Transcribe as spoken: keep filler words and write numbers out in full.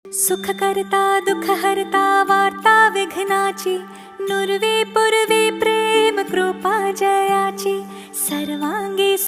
सुख करता दुख हरता वार्ता विघ्नाची, नुरवी पुरवी प्रेम कृपा जयाची, सर्वांगी